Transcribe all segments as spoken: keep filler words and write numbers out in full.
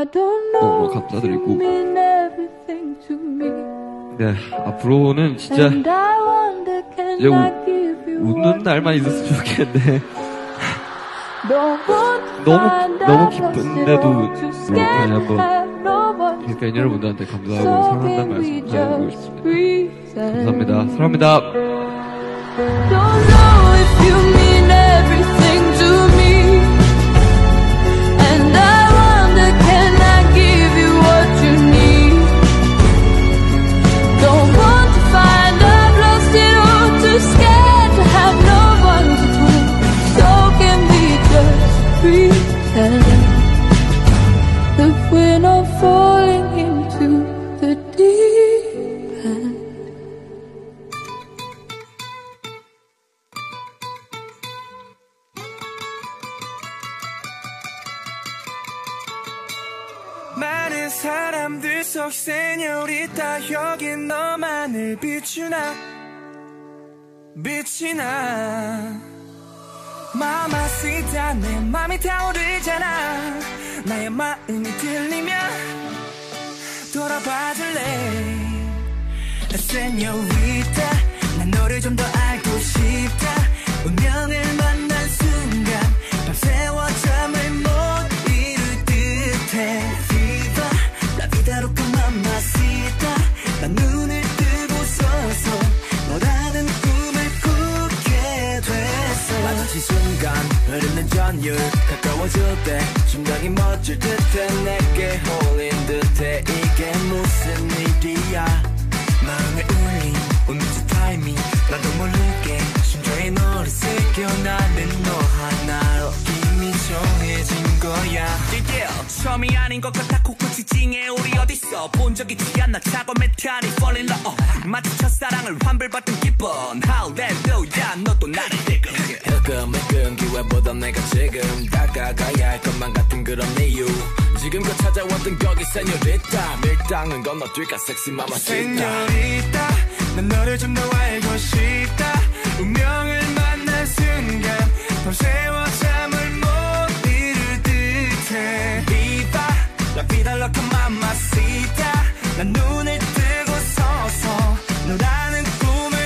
너무 감사드리고, 네, 앞으로는 진짜 이제 우, 웃는 날만 있었으면 좋겠는데 너무 너무 기쁜데도 그냥 한번 그러니까 여러분들한테 감사하고 사랑한다는 말씀 전해드리고 싶습니다. 감사합니다. 사랑합니다. Don't know if you mean everything to me, and I wonder can I give you what you need. Don't want to find I've lost it all, too scared to have no one to pull. So can we just pretend that we're not falling into the deep end. 많은 사람들 속 세뇨리타 여긴 너만을 비추나 비치나 마마시타 내 맘이 타오르잖아. 나의 마음이 들리면 돌아봐줄래. 세뇨리타 난 너를 좀 더 알고 싶다. 운명을 만난 순간 밤새워 잠을 못 이룰 듯해. 난 눈을 뜨고 서서 너라는 꿈을 꾸게 됐어. 마주친 순간 흐르는 전율 가까워질 때 심장이 멎을 듯해. 내게 홀린 듯해. 이게 무슨 일이야. 마음에 울린 운명의 타이밍 나도 모르게 심장에 너를 새겨. 나는 너 하나로 이미 정해진 거야. yeah, yeah. 처음이 아닌 것 같아. 코끝이 찡해. 우리 어딨어 본 적 있지 않나. 차고 메타니 fall in love. uh. 마치 첫사랑을 환불받은 기분. 할렐루야 너도 나를 지금 힐끔힐끔 기회보다 내가 지금 다가가야 할 것만 같은 그런 이유. 지금껏 찾아왔던 거기 세뇨리타. 밀당은 건너뛸까 섹시 마마시타. 세뇨리타 난 너를 좀 더 알고 싶다. 운명을 만난 순간 밤새워 잠을 못 이룰 듯해. Viva la vida loca mamacita. 난 눈을 뜨고 서서 너라는 꿈을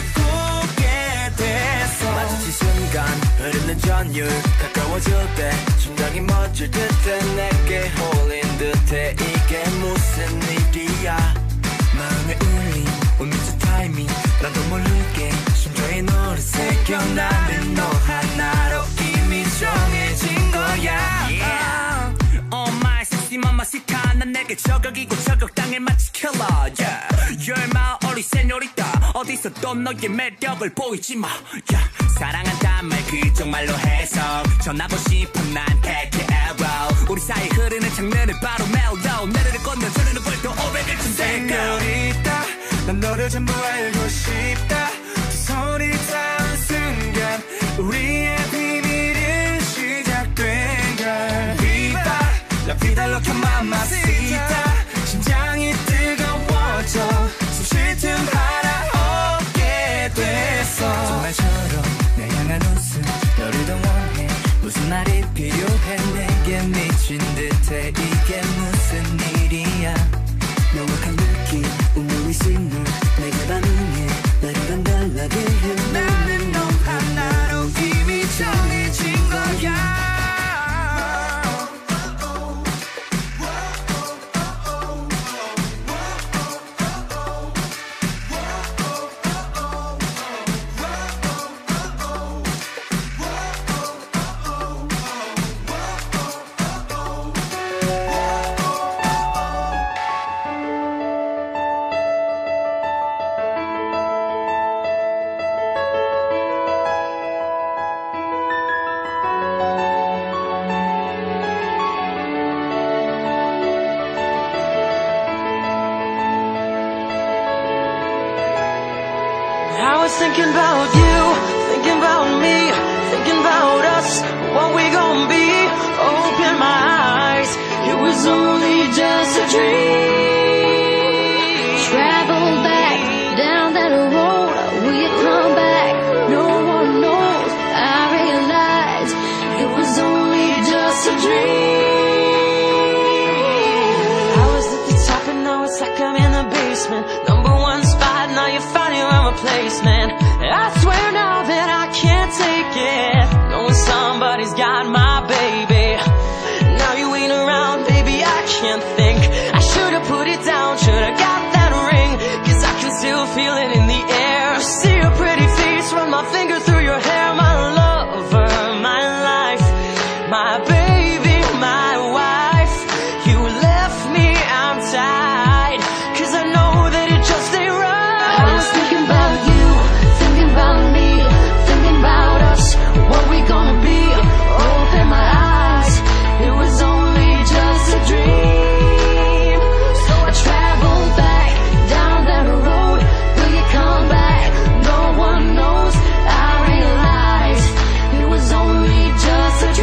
꾸게 됐어. 마주친 순간 흐르는 전율 가까워질 때 심장이 멎을 듯해. 내게 홀린 듯해. 이게 무슨 일이야. 마음에 울린 운명의 타이밍 나도 모르게 심장에 너를 새겨. 나는 너 하나로 이미 정해진 거야. yeah. Oh my sexy mamacita. 난 내게 저격이고 저격당해 마치 killer. yeah. You're my only señorita. 어디서 또 너의 매력을 보이지 마. yeah. 사랑한단 말 그쪽말로 해서 전하고 싶은 난 take it arrow. 우리 사이 흐르는 장르는 바로 mellow. 내를 건너주는 벌도 오래될 텐데 señorita 난 너를 전부 알고 싶다. 두 손이 닿은 순간 우리의 비밀은 시작된 걸. Viva la vida loca mamacita. 심장이 뜨거워져 숨 쉴 틈 하나 없게 됐어. 정말처럼 내 향한 웃음 너를 더 원해. 무슨 말이 필요해. 내게 미친 듯해. 이게 무슨 일이야. 명확한 느낌 운명의 신물 내게 반응해. 나랑 달라게 해. 나는 너 하나로 이미 정해진 거야. Thinking about you, thinking about me, thinking about us, what we gon' be. Open my eyes, it was only just a dream. Travel back down that road, will you come back? No one knows. I realize it was only just a dream. basement. Number one spot, now you find your own replacement. I swear now that I can't take it, knowing somebody's got my baby. Now you ain't around, baby, I can't think. I should've put it down, should've got that ring, cause I can still feel it in the air. See your pretty face, run my finger through your hair. My lover, my life, my baby, my wife. You left me, I'm tired, cause I know that it just ain't right. I was thinking about you, thinking about me, thinking about us, what we gonna be. Open my eyes, it was only just a dream. So I traveled back down that road. Will you come back? No one knows. I realized it was only just a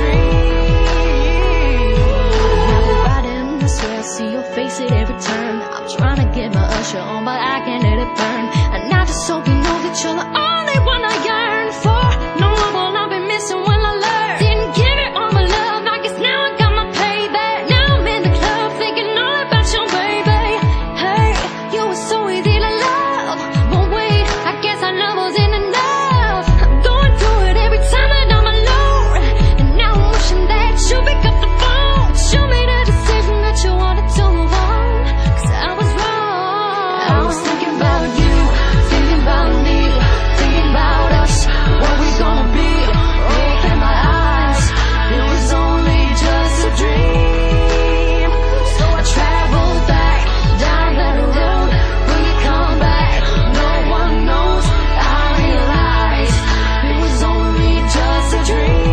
dream. Now we're riding in the square, see your face at every turn. I'm trying to get my usher on, but I can't let it burn. And I just hope you know that you're the only one I yearn for. No one will I be missing when I learn. Didn't give it all my love, I guess now I got my payback. Now I'm in the club thinking all about your baby. Hey, you were so easy to love, but wait, I guess our love wasn't enough. I'm going through it every time that I'm alone, and now I'm wishing that you pick up the phone. Show me the decision that you wanted to move on, cause I was wrong. I was thinking about you, thinking about me, thinking about us, what we gonna be. Open my eyes, it was only just a dream. So I traveled back down that road. Will you come back? No one knows. I realized it was only just a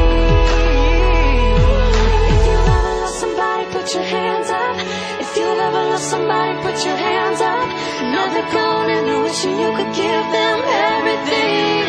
dream. If you've ever lost somebody, put your hands up. If you've ever lost somebody, put your hands up. Now they're gone and you're wishing you could give them everything.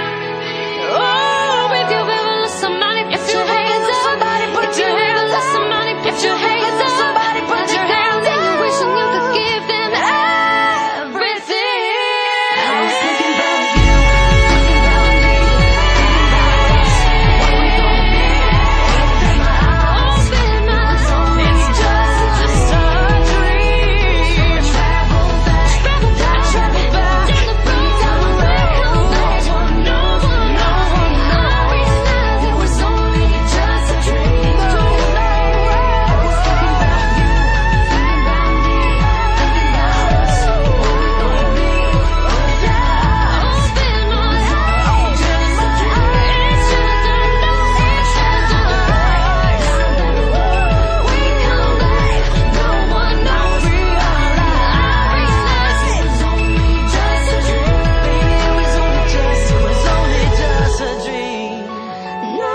Oh, if you've ever lost somebody, put your hands up. Somebody put your hands up. Somebody put your hands up. Somebody put your hands up. You're wishing you could give them everything. I was thinking about you, thinking about me, thinking about us, what we gonna be. Open my eyes, open my eyes. It's just a dream. Travel back, travel back, travel back down the road, down the road. No one knows, no one knows. It was only just a dream. I was thinking about you, thinking about me, thinking about us, what we gonna be. Open my eyes, open my eyes. Just a dream. It's just a dream. It's just a dream. We come back, no one knows. I realized it was only just a dream. It was only just, it was only just a dream. No,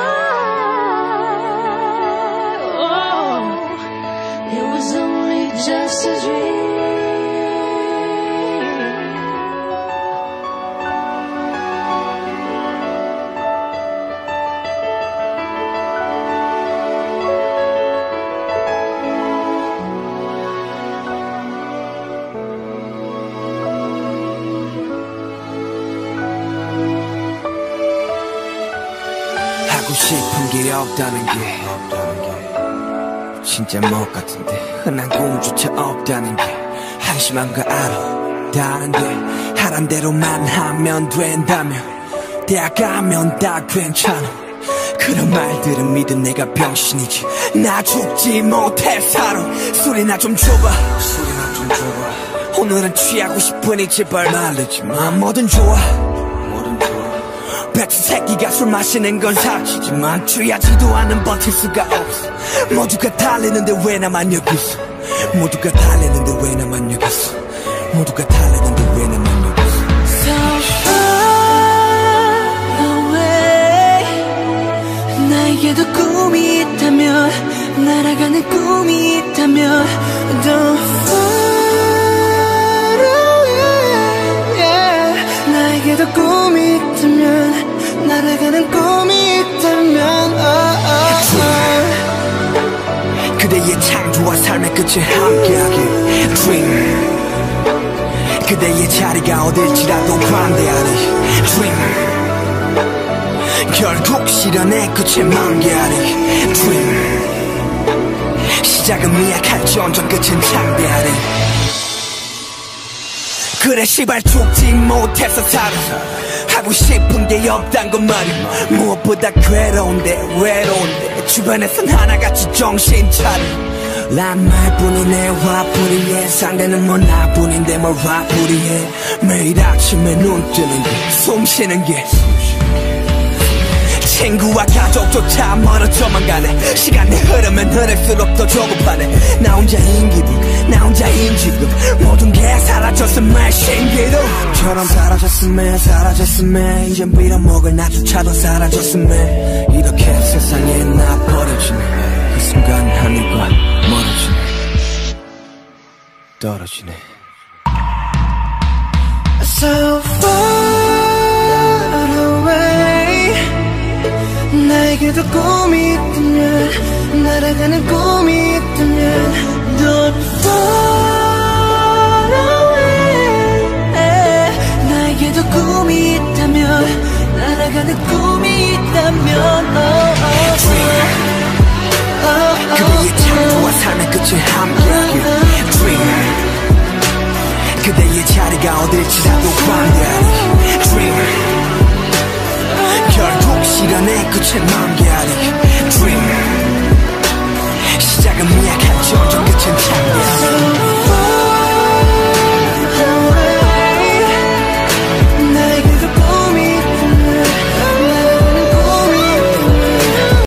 it was only just a dream. 하고 싶은 게 없다는 게 진짜 못 같은데 흔한 꿈조차 없다는 게 한심한 거 알아. 다른데 하란 대로만 하면 된다며 대학 가면 다 괜찮아. 그런 말들은 믿은 내가 병신이지. 나 죽지 못해 살아. 술이나 좀 줘봐, 술이나 좀 줘봐. 오늘은 취하고 싶으니 제발 말리지마. 뭐든 좋아, 뭐든 좋아. 배추 새끼가 술 마시는 건 사치지만 취하지도 않은 버틸 수가 없어. 모두가 달리는데 왜 나만 여기 있어. 모두가 달리는데 왜 나만 여기 있어. 모두가 달리는데 왜 나만 여기 있어. So far away. 나에게도 꿈이 있다면, 날아가는 꿈이 있다면 Don't far away, yeah. 나에게도 꿈이 있다면, 날아가는 꿈이 있다면 oh, oh, oh. 그대의 창조와 삶의 끝에 함께하길 Dream. 그대의 자리가 어딜지라도 관대하리 Dream. 결국 실현의 끝에 만개하리 Dream. 시작은 미약할지언정 끝은 창대하리 그래 시발 죽지 못해서 살아 하고 싶은 게 없단 건 말이야 무엇보다 괴로운데 외로운데 주변에선 하나같이 정신 차려 난 말뿐이네 화풀이해 상대는 뭐 나뿐인데 뭘 화풀이해 매일 아침에 눈 뜨는 게 숨 쉬는 게 친구와 가족조차 멀어져만 가네 시간이 흐르면 흐를수록 더 조급하네 나 혼자인 기분 나 혼자인 지금 모든 게 사라졌음에 신기루처럼 사라졌음에 사라졌음에 이젠 빌어먹을 나조차도 사라졌음에 이렇게 세상에 나 버려지네 그 순간 하늘과 멀어지네 떨어지네 So far away 나에게도 꿈이 있다면 날아가는 꿈이 있다면 Don't far away 나에게도 꿈이 있다면 날아가는 꿈이 있다면 oh, oh, oh. Oh, 그대의 창조와 삶의 끝을 함께하길 Dream 그대의 자리가 어딜지라도 반대하리 Dream 결국 실현의 끝을 만개하리 Dream 시작은 미약한 점점 끝은